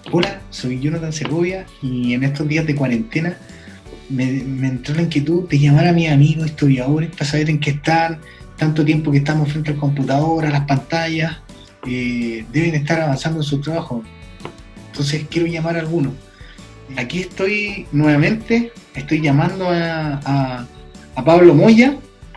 Hola, soy Jonathan Segovia y en estos días de cuarentena me entró la inquietud de llamar a mis amigos historiadores para saber en qué están. Tanto tiempo que estamos frente al computador, a las pantallas, deben estar avanzando en su trabajo. Entonces quiero llamar a algunos. Aquí estoy nuevamente, estoy llamando a Pablo Moya,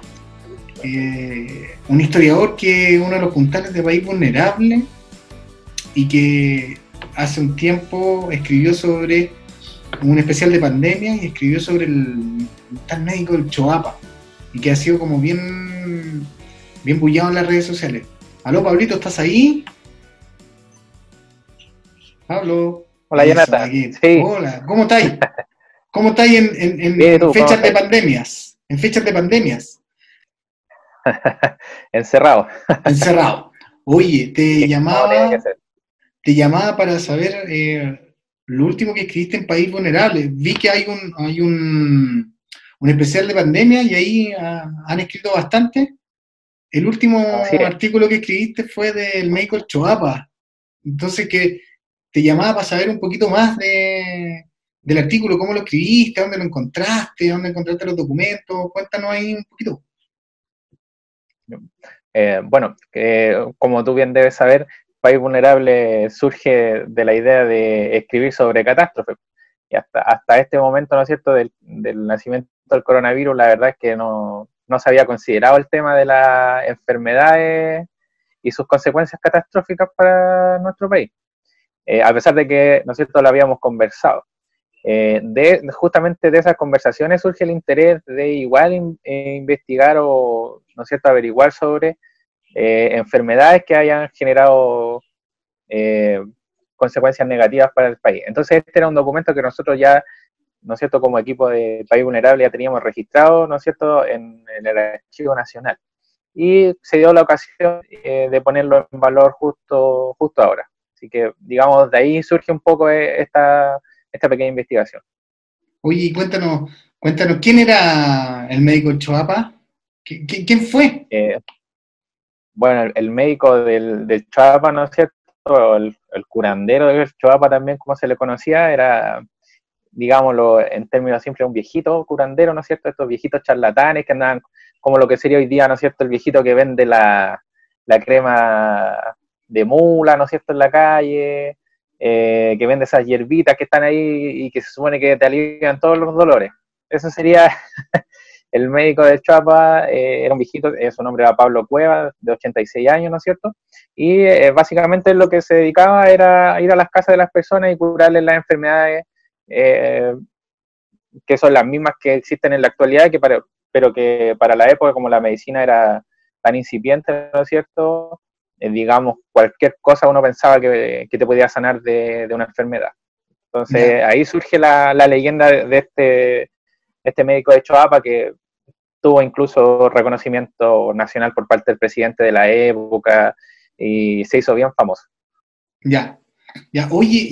un historiador que es uno de los puntales de País Vulnerable y que hace un tiempo escribió sobre un especial de pandemia y escribió sobre el tal médico del Choapa y que ha sido como bien bullado en las redes sociales. Aló, Pablito, ¿estás ahí? Pablo, Hola eso, Jonathan, aquí. sí, Hola, ¿cómo estáis? ¿Cómo estáis bien, ¿y en tú? ¿Cómo fechas de estás? pandemias? En fechas de pandemias, Encerrado, encerrado. Oye, que como tiene que ser. te llamaba para saber lo último que escribiste en País Vulnerable. Vi que un especial de pandemia y ahí han escrito bastante. El último Así es. artículo que escribiste fue del médico El Choapa. Entonces que te llamaba para saber un poquito más del artículo, cómo lo escribiste, dónde encontraste los documentos. Cuéntanos ahí un poquito. Bueno, como tú bien debes saber, País Vulnerable surge de la idea de escribir sobre catástrofes. Y hasta este momento, ¿no es cierto?, del nacimiento del coronavirus, la verdad es que no se había considerado el tema de las enfermedades y sus consecuencias catastróficas para nuestro país. A pesar de que, ¿no es cierto?, lo habíamos conversado. Justamente de esas conversaciones surge el interés de igual investigar o, ¿no es cierto?, averiguar sobre enfermedades que hayan generado eh, consecuencias negativas para el país. Entonces este era un documento que nosotros ya, ¿no es cierto?, como equipo de País Vulnerable ya teníamos registrado, ¿no es cierto?, en el Archivo Nacional. Y se dio la ocasión de ponerlo en valor justo ahora. Así que, digamos, de ahí surge un poco esta pequeña investigación. Oye, cuéntanos, ¿quién era el médico El Choapa? ¿Quién fue? Eh, bueno, el médico del Choapa, ¿no es cierto? El curandero del Choapa también, como se le conocía, era, digámoslo en términos simples, un viejito curandero, ¿no es cierto? Estos viejitos charlatanes que andaban como lo que sería hoy día, ¿no es cierto? El viejito que vende la crema de mula, ¿no es cierto?, en la calle, que vende esas hierbitas que están ahí y que se supone que te alivian todos los dolores. Eso sería el médico de Chapa, era un viejito, su nombre era Pablo Cueva, de 86 años, ¿no es cierto? Y básicamente lo que se dedicaba era ir a las casas de las personas y curarles las enfermedades eh, que son las mismas que existen en la actualidad, pero que para la época, como la medicina era tan incipiente, ¿no es cierto? Digamos, cualquier cosa uno pensaba que te podía sanar de una enfermedad. Ya, Entonces ahí surge la leyenda de este médico de Choapa que tuvo incluso reconocimiento nacional por parte del presidente de la época y se hizo bien famoso. ya, ya. Oye,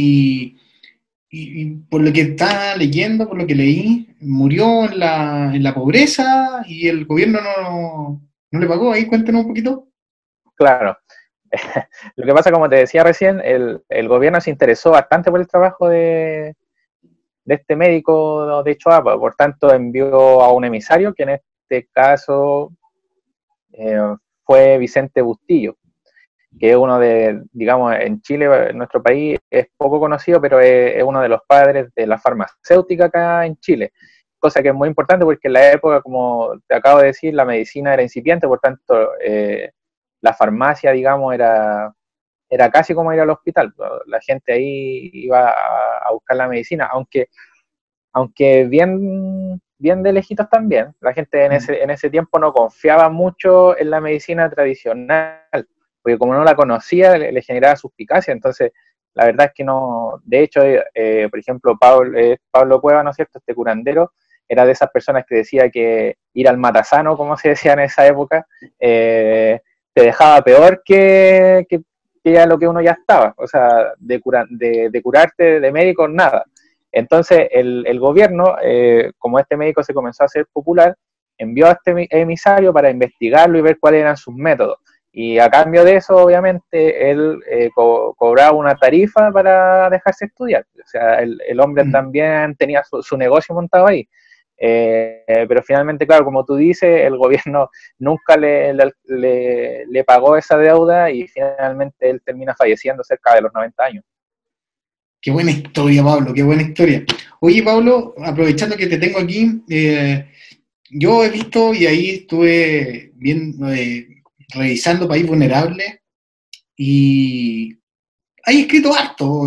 y por lo que estaba leyendo, por lo que leí, murió en en la pobreza y el gobierno no le pagó. Ahí cuéntanos un poquito. Claro, lo que pasa, como te decía recién, el gobierno se interesó bastante por el trabajo de este médico de Choapa, por tanto envió a un emisario, que en este caso eh, fue Vicente Bustillo, que es uno de, digamos, en Chile, en nuestro país, es poco conocido, pero es uno de los padres de la farmacéutica acá en Chile, cosa que es muy importante porque en la época, como te acabo de decir, la medicina era incipiente, por tanto, la farmacia, digamos, era casi como ir al hospital. La gente ahí iba a buscar la medicina, aunque bien de lejitos también. La gente Mm. en ese tiempo no confiaba mucho en la medicina tradicional, porque como no la conocía, le generaba suspicacia. Entonces, la verdad es que no. De hecho, por ejemplo, Pablo Cueva, ¿no es cierto? Este curandero, era de esas personas que decía que ir al matasano, como se decía en esa época, te dejaba peor que ya lo que uno ya estaba. O sea, de curarte de médico, nada. Entonces, el gobierno, como este médico se comenzó a hacer popular, envió a este emisario para investigarlo y ver cuáles eran sus métodos. Y a cambio de eso, obviamente, él cobraba una tarifa para dejarse estudiar. O sea, el hombre también tenía su negocio montado ahí. Pero finalmente, claro, como tú dices, el gobierno nunca le pagó esa deuda y finalmente él termina falleciendo cerca de los 90 años. Qué buena historia, Pablo, qué buena historia. Oye, Pablo, aprovechando que te tengo aquí, yo he visto y ahí estuve viendo, revisando País Vulnerable y hay escrito harto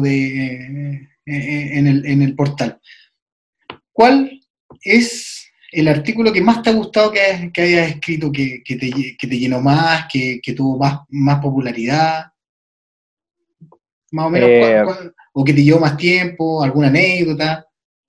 en el portal. ¿Cuál es el artículo que más te ha gustado que hayas escrito, que te llenó más, que tuvo más popularidad? Más o menos, o que te llevó más tiempo, alguna anécdota.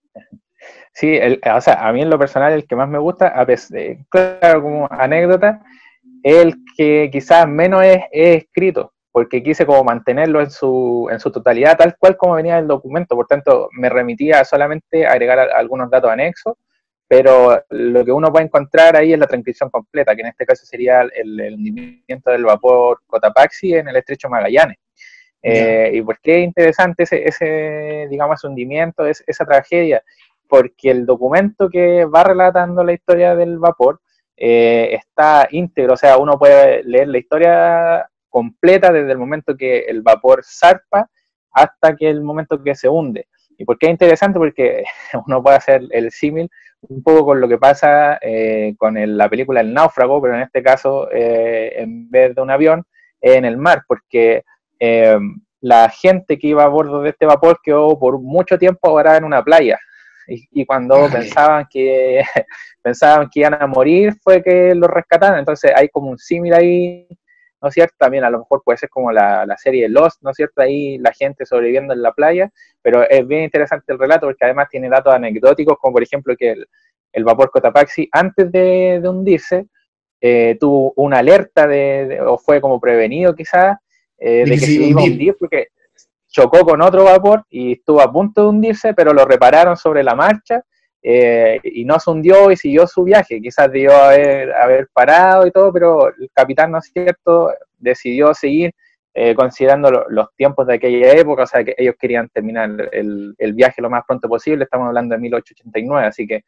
Sí, o sea, a mí en lo personal el que más me gusta, claro, como anécdota, es el que quizás menos he escrito, porque quise como mantenerlo en su totalidad, tal cual como venía el documento, por tanto me remitía solamente a agregar algunos datos anexos, pero lo que uno puede encontrar ahí es la transcripción completa, que en este caso sería el hundimiento del vapor Cotopaxi en el estrecho Magallanes. ¿Y por qué es interesante ese digamos, ese hundimiento, esa tragedia? Porque el documento que va relatando la historia del vapor está íntegro, o sea, uno puede leer la historia completa desde el momento que el vapor zarpa hasta que el momento que se hunde. ¿Y por qué es interesante? Porque uno puede hacer el símil un poco con lo que pasa con la película El Náufrago, pero en este caso, en vez de un avión, en el mar, porque la gente que iba a bordo de este vapor quedó por mucho tiempo varada en una playa. Y cuando pensaban que iban a morir fue que los rescataron. Entonces hay como un símil ahí, ¿no es cierto? También a lo mejor puede ser como la serie Lost, ¿no es cierto? Ahí la gente sobreviviendo en la playa, pero es bien interesante el relato porque además tiene datos anecdóticos, como por ejemplo que el vapor Cotopaxi antes de hundirse tuvo una alerta o fue como prevenido quizás de que se iba a hundir porque chocó con otro vapor y estuvo a punto de hundirse, pero lo repararon sobre la marcha y no se hundió y siguió su viaje. Quizás debió haber parado y todo, pero el capitán, ¿no es cierto?, decidió seguir considerando los tiempos de aquella época, o sea, que ellos querían terminar el viaje lo más pronto posible. Estamos hablando de 1889, así que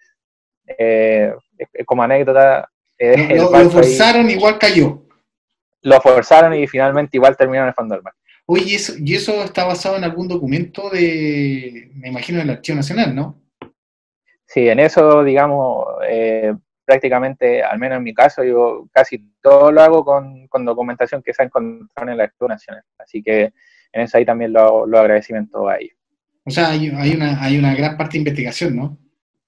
como anécdota... lo forzaron, ahí, igual cayó. Lo forzaron y finalmente igual terminó en el fondo del mar. Oye, ¿y eso está basado en algún documento me imagino, del Archivo Nacional, ¿no? Sí, en eso, digamos, prácticamente, al menos en mi caso, yo casi todo lo hago con documentación que se ha encontrado en el Archivo Nacional. Así que en eso ahí también lo agradecimiento a ellos. O sea, hay una gran parte de investigación, ¿no?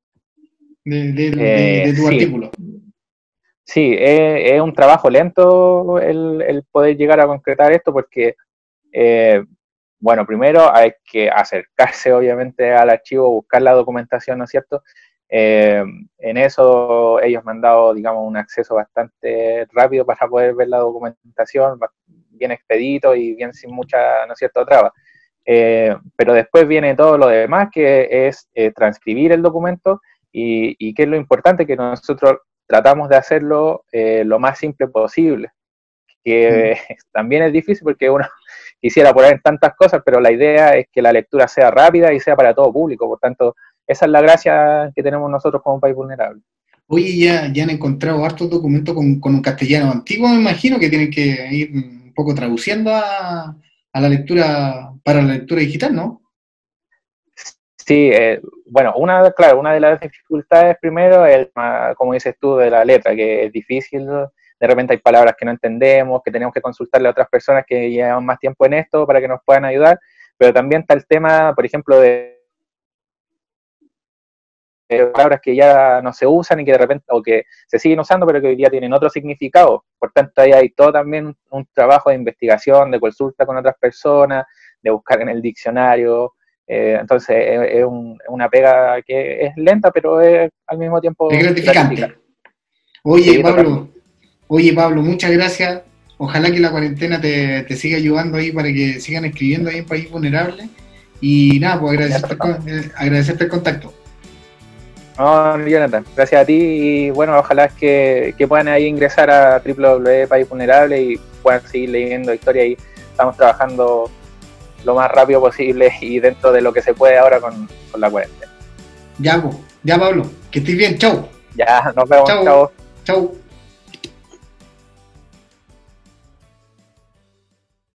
De tu artículo. Sí, es un trabajo lento el poder llegar a concretar esto porque... bueno, primero hay que acercarse obviamente al archivo, buscar la documentación, ¿no es cierto? En eso ellos me han dado, digamos, un acceso bastante rápido para poder ver la documentación, bien expedito y bien sin mucha, ¿no es cierto?, traba. Pero después viene todo lo demás, que es transcribir el documento y que es lo importante, que nosotros tratamos de hacerlo lo más simple posible, que también es difícil porque uno quisiera poner tantas cosas, pero la idea es que la lectura sea rápida y sea para todo público. Por tanto, esa es la gracia que tenemos nosotros como País Vulnerable. Oye, ya han encontrado hartos documentos con un castellano antiguo, me imagino, que tienen que ir un poco traduciendo a la lectura, para la lectura digital, ¿no? Sí, bueno, una de las dificultades primero es, como dices tú, de la letra, que es difícil. De repente hay palabras que no entendemos, que tenemos que consultarle a otras personas que llevan más tiempo en esto para que nos puedan ayudar, pero también está el tema, por ejemplo, de palabras que ya no se usan y que de repente, o que se siguen usando, pero que hoy día tienen otro significado. Por tanto, ahí hay todo también un trabajo de investigación, de consulta con otras personas, de buscar en el diccionario. Entonces, es una pega que es lenta, pero es al mismo tiempo es gratificante. Oye, sí, Pablo. Oye, Pablo, muchas gracias. Ojalá que la cuarentena te siga ayudando ahí para que sigan escribiendo ahí en País Vulnerable. Y nada, pues agradecerte el contacto. No, Jonathan, gracias a ti y bueno, ojalá que puedan ahí ingresar a www.paisvulnerable y puedan seguir leyendo historia y estamos trabajando lo más rápido posible y dentro de lo que se puede ahora con la cuarentena. Ya, Pablo, que estés bien, chau. Ya, nos vemos, chao. Chau.